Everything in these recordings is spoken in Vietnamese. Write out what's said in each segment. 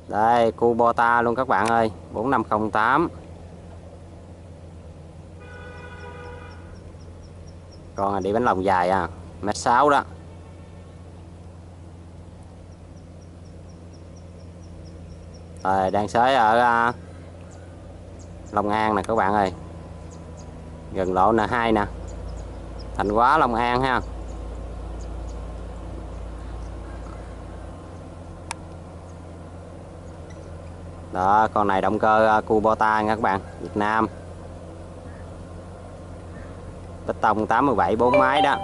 Đây Kubota luôn các bạn ơi, 4508. Con này đi bánh lòng dài à, 1m6 đó. Rồi đang xới ở Long An nè các bạn ơi, gần lộ N2 nè, Thành Hóa Long An ha. Đó, con này động cơ Kubota nha các bạn, Việt Nam. Piston 87 4 máy đó.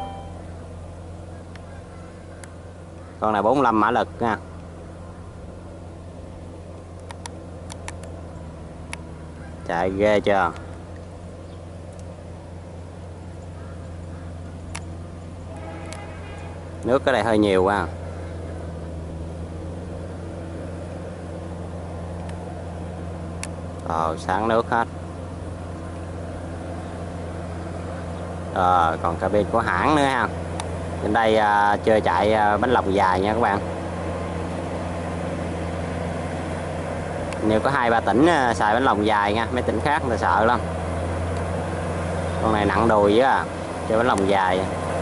Con này 45 mã lực nha. Chạy ghê chưa. Nước ở đây hơi nhiều quá. Sáng nước hết. Còn cabin của hãng nữa ha. Trên đây chơi chạy bánh lọc dài nha các bạn. Nếu có 2-3 tỉnh xài bánh lọc dài nha, mấy tỉnh khác người ta sợ lắm. Con này nặng đùi á, chơi bánh lọc dài.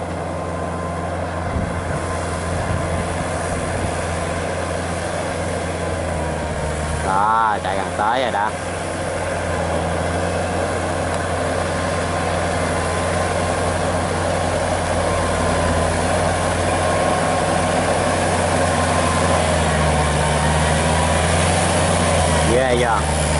Đó, chạy gần tới rồi đó. Ghê chưa.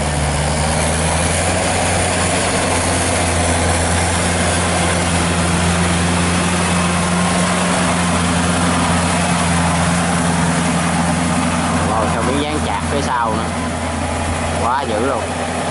Theo miếng dán chạc phía sau nữa, quá dữ luôn.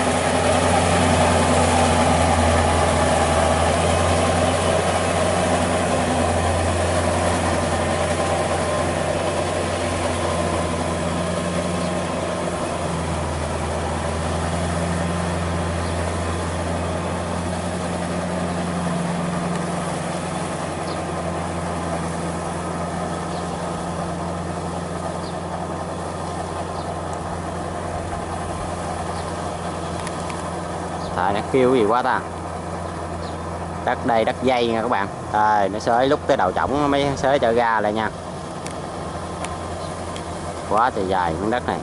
Trời, nó kêu gì quá ta. Đất đây đất dây nha các bạn. Rồi nó xới lúc tới đầu trỏng nó mới xới trở ra lại nha. Quá trời dài miếng đất này.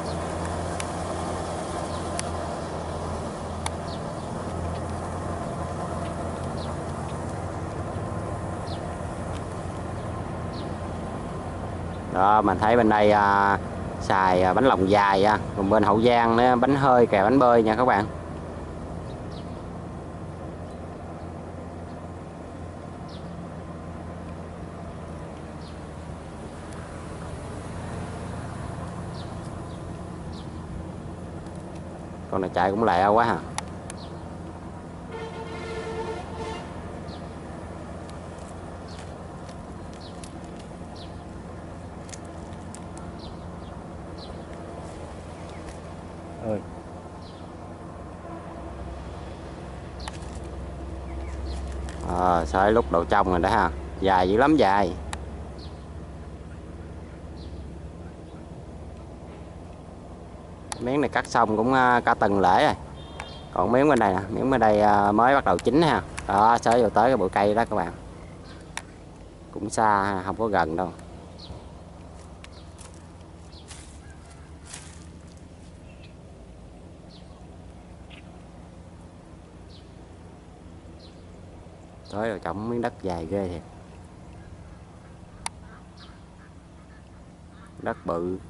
Đó, mình thấy bên đây xài bánh lòng dài, còn bên Hậu Giang nữa bánh hơi kèo bánh bơi nha các bạn. Con này chạy cũng lẹ quá ha. Ơi. Xới lúc đầu trong rồi đó ha. Dài dữ lắm, dài. Miếng này cắt xong cũng cả tuần lễ rồi. Còn miếng bên này nè, miếng bên đây mới bắt đầu chín ha. Đó, xới vô tới cái bụi cây đó các bạn. Cũng xa, không có gần đâu. Tới rồi trọng miếng đất dài ghê thiệt. Đất bự.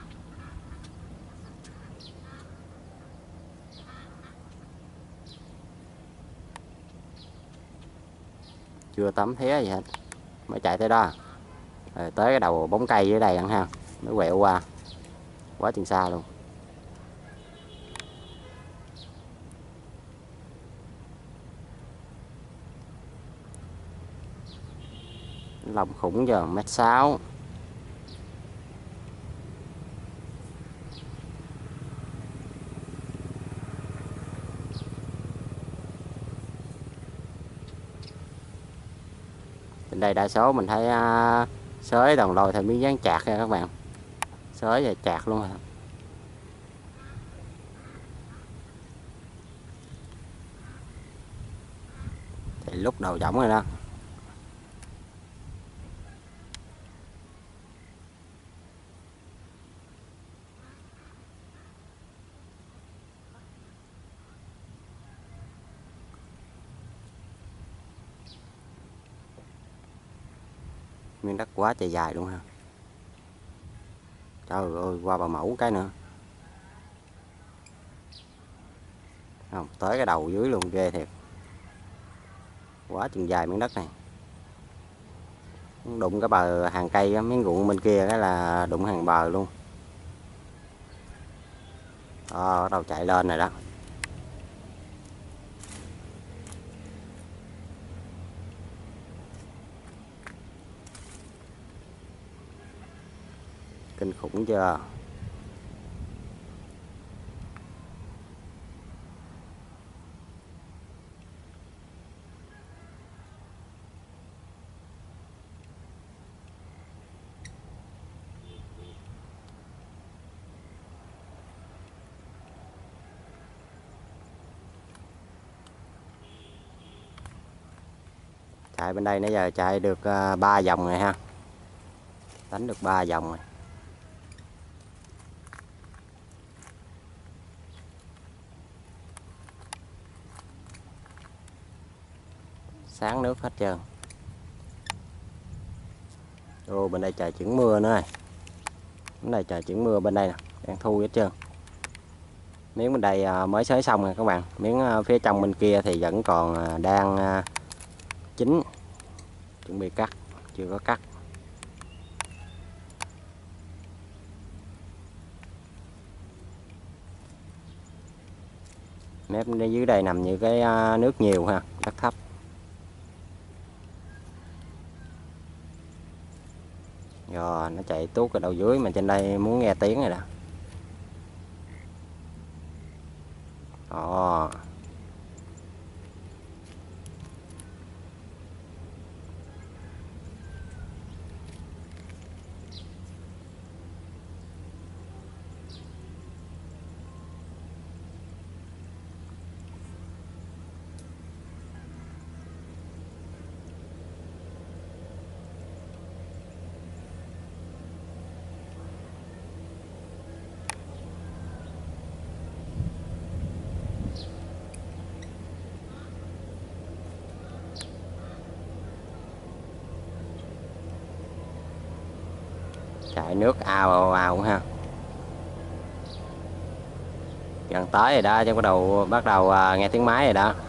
Chưa tắm thé gì hết, mới chạy tới đó rồi tới cái đầu bóng cây dưới đây ăn ha, mới quẹo qua quá chừng xa luôn. Lòng khủng giờ 1m6. Trên đây đa số mình thấy xới đồng lôi thêm miếng dán chạc nha các bạn, xới và chạc luôn rồi. Lúc đầu trỏng rồi đó. Miếng đất quá trời dài luôn ha. Trời ơi, qua bà mẫu cái nữa. Không, tới cái đầu dưới luôn, ghê thiệt. Quá chừng dài miếng đất này. Đụng cái bờ hàng cây, miếng ruộng bên kia cái là đụng hàng bờ luôn. Bắt đầu chạy lên rồi đó. Kinh khủng chưa? Chạy bên đây nãy giờ chạy được 3 vòng rồi ha. Đánh được 3 vòng rồi. Sáng nước hết trơn. Ô, bên đây trời chuyển mưa nữa rồi. Bên đây trời chuyển mưa, bên đây nè, đang thu hết trơn. Miếng bên đây mới xới xong rồi các bạn. Miếng phía trong bên kia thì vẫn còn đang chín, chuẩn bị cắt, chưa có cắt. Mép dưới đây nằm như cái nước nhiều ha, đất thấp. Rồi nó chạy tuốt cái đầu dưới mà trên đây muốn nghe tiếng rồi đó. Đó. Chạy nước ào ào ha. Gần tới rồi đó, chứ bắt đầu nghe tiếng máy rồi đó.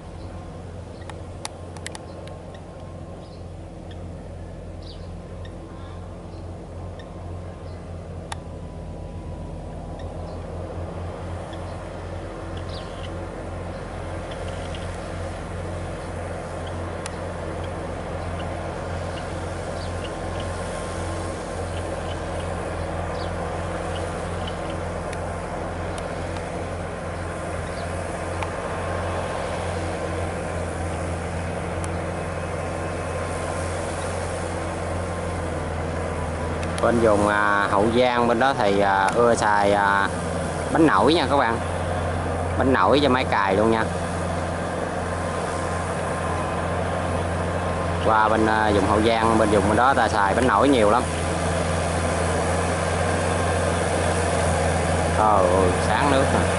Bên vùng Hậu Giang bên đó thì ưa xài bánh nổi nha các bạn. Bánh nổi cho máy cày luôn nha. Qua bên vùng Hậu Giang, bên vùng bên đó ta xài bánh nổi nhiều lắm. Sáng nước rồi.